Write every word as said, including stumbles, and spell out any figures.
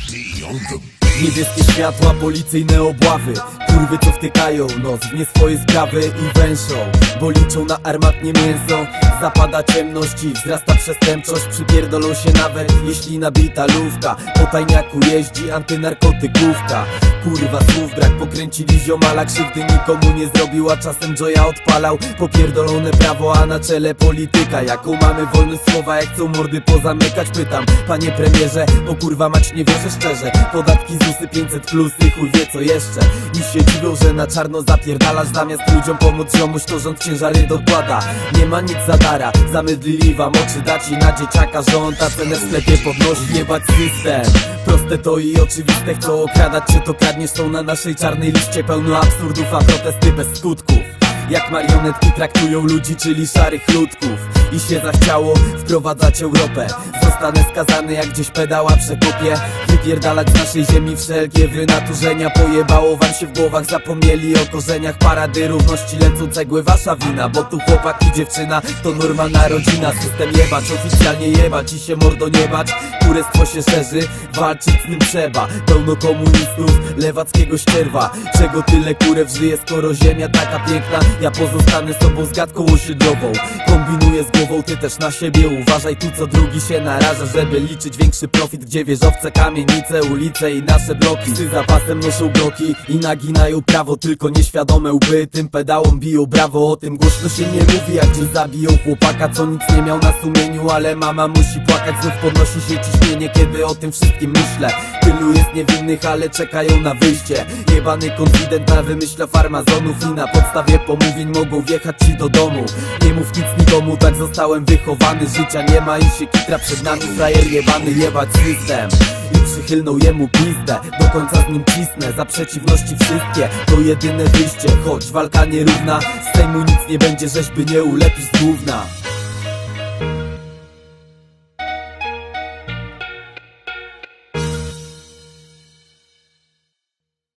Niebieskie światła, policyjne obławy, kurwy co wtykają nos w nie swoje sprawy i węszą, bo liczą na armatnie mięso. Zapada ciemność i wzrasta przestępczość, przypierdolą się nawet jeśli nabita lówka. Po tajniaku jeździ antynarkotykówka. Kurwa słów brak, pokręcili ziomala, krzywdy nikomu nie zrobił, a czasem Joya odpalał popierdolone prawo, a na czele polityka. Jaką mamy wolność słowa, jak chcą mordy pozamykać? Pytam, panie premierze, bo kurwa mać nie wierzę szczerze. Podatki ZUSy pięćset plus i chuj wie co jeszcze. I się dziwią, że na czarno zapierdalasz, zamiast ludziom pomóc ziomuś, to rząd ciężary dokłada. Nie ma nic za dara, zamydlili wam oczy, dać i na dzieciaka rząd, a cenę w sklepie podnosi, jebać system. Proste to i oczywiste, chcą okradać cię, to kradniesz, są na naszej czarnej liście. Pełno absurdów, a protesty bez skutków. Jak marionetki traktują ludzi, czyli szarych ludków. I się zachciało wprowadzać Europę. Zostanę skazany jak gdzieś pedała przekopię. Wypierdalać z naszej ziemi wszelkie wynaturzenia. Pojebało wam się w głowach, zapomnieli o korzeniach. Parady równości, lecą cegły, wasza wina. Bo tu chłopak i dziewczyna to normalna rodzina. System jebać, oficjalnie jebać i się mordo nie bać. Kurestwo się szerzy, walczyć z nim trzeba. Pełno komunistów, lewackiego ścierwa. Czego tyle kurew żyje, skoro ziemia taka piękna? Ja pozostanę sobą z gadką osiedlową. Kombinuję z głową, ty też na siebie uważaj. Tu co drugi się naraża, żeby liczyć większy profit. Gdzie wieżowce, kamienice, ulice i nasze bloki. Psy za pasem noszą bloki i naginają prawo. Tylko nieświadome łby tym pedałom biją brawo. O tym głośno się nie mówi, jak gdzieś zabiją chłopaka, co nic nie miał na sumieniu, ale mama musi płakać. Znów podnosi się ciśnienie, kiedy o tym wszystkim myślę. Tylu jest niewinnych, ale czekają na wyjście. Jebany konfident na wymyśla farmazonów i na podstawie pomówień mogą wjechać ci do domu. Nie mów nic nikomu, tak zostałem wychowany. Życia nie ma i się kitra przed nami, frajer jebany, jebać system. I przychylną jemu pizdę, do końca z nim cisnę. Za przeciwności wszystkie, to jedyne wyjście. Choć walka nierówna, z Sejmu nic nie będzie, żeś by nie ulepić z gówna.